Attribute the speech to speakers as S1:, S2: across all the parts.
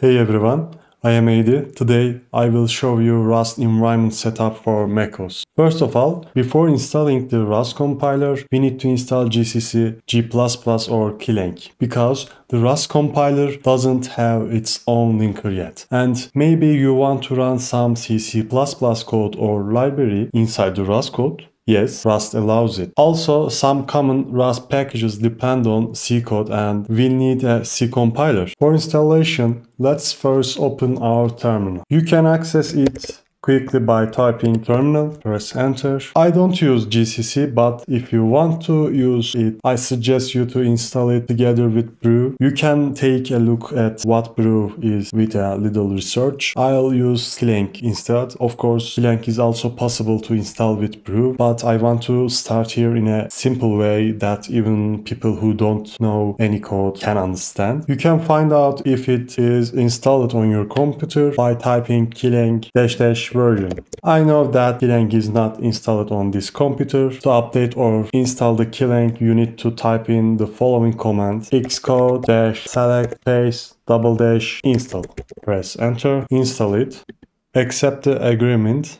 S1: Hey everyone, I am Adi. Today I will show you Rust environment setup for macOS. First of all, before installing the Rust compiler, we need to install GCC, G++ or clang because the Rust compiler doesn't have its own linker yet. And maybe you want to run some C++ code or library inside the Rust code. Yes, Rust allows it. Also, some common Rust packages depend on C code and we need a C compiler. For installation, let's first open our terminal. You can access it quickly by typing terminal, press enter. I don't use GCC, but if you want to use it, I suggest you to install it together with brew. You can take a look at what brew is with a little research. I'll use clang instead. Of course, clang is also possible to install with brew, but I want to start here in a simple way that even people who don't know any code can understand. You can find out if it is installed on your computer by typing clang -- version. I know that clang is not installed on this computer. To update or install the clang, you need to type in the following command: xcode --select --install. Press enter, install it, accept the agreement,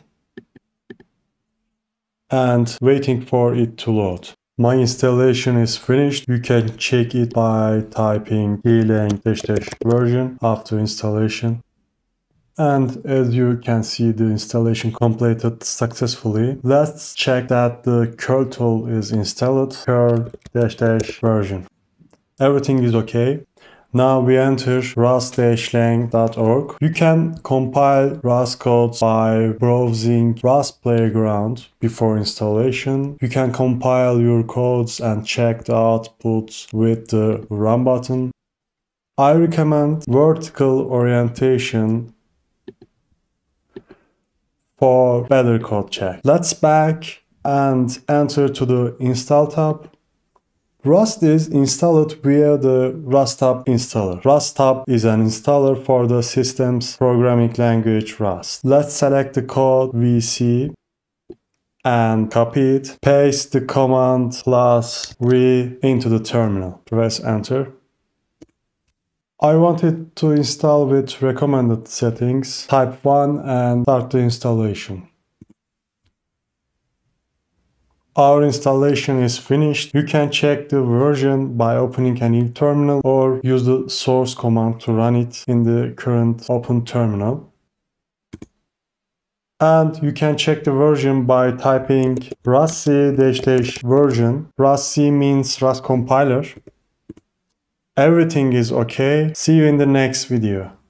S1: and waiting for it to load. My installation is finished. You can check it by typing clang --version after installation. And as you can see, the installation completed successfully. Let's check that the curl tool is installed. Curl -- version. Everything is okay. Now we enter rust-lang.org. You can compile Rust codes by browsing Rust Playground before installation. You can compile your codes and check the outputs with the Run button. I recommend vertical orientation for better code check. Let's back and enter to the install tab. Rust is installed via the Rust-tab installer. Rust-tab is an installer for the system's programming language Rust. Let's select the code we see and copy it. Paste the command +v into the terminal. Press enter. I want it to install with recommended settings. Type 1 and start the installation. Our installation is finished. You can check the version by opening a new terminal or use the source command to run it in the current open terminal. And you can check the version by typing rustc --version. Rustc means Rust compiler. Everything is okay. See you in the next video.